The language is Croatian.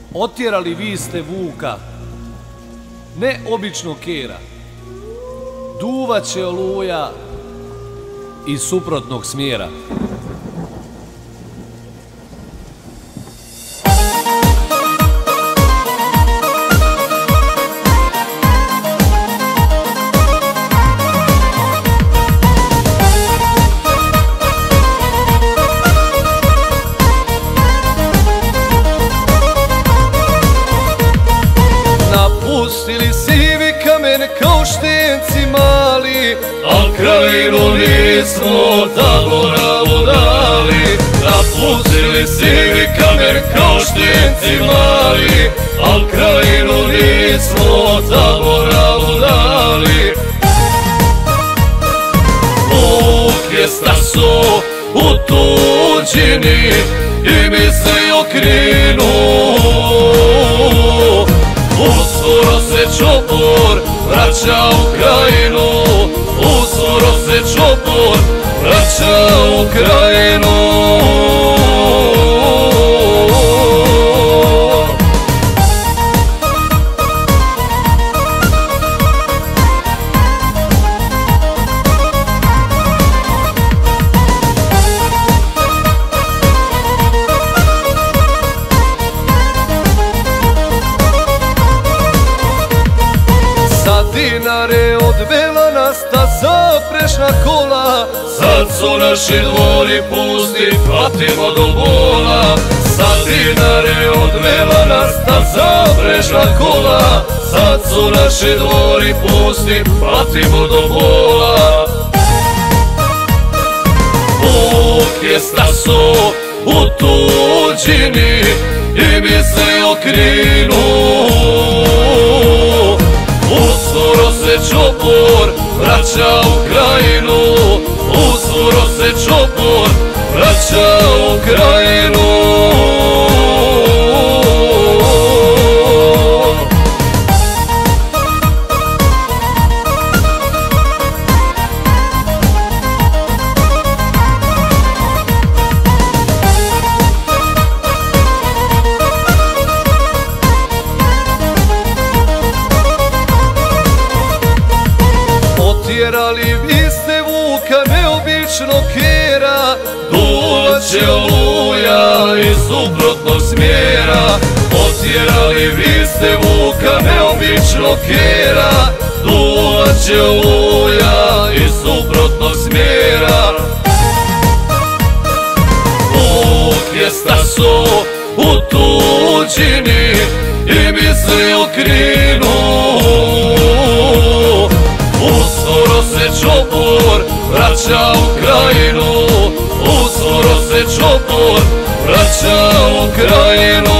Otjerali vi ste vuka, ne običnog kera. Duvaće oluja iz suprotnog smjera. Napustili sivi kamen kao štenci mali, al krajinu nismo zaboravu dali. Napustili sivi kamen kao štenci mali, al krajinu nismo zaboravu dali. Vuk je staso u tuđini i mi se okrenu. Uskoro se čopor vraća u krajinu, uskoro se čopor vraća u krajinu. Dinare odvela nas ta zaprešna kola, sad su naši dvori pusti, patimo do bola. Sad Dinare odvela nas ta zaprešna kola, sad su naši dvori pusti, patimo do bola. Vuk je staso u tuđini i mi se okrenu. Uskoro se čopor vraća u krajinu, uskoro se čopor vraća u krajinu. Otjerali vi ste vuka neobičnog kera, duvaće oluja iz suprotnog smjera. Otjerali vi ste vuka neobičnog kera, duvaće oluja iz suprotnog smjera. Vuk je staso u tuđini i mi se okrenu. Uskoro se čopor vraća u krajinu, uskoro se čopor vraća u krajinu.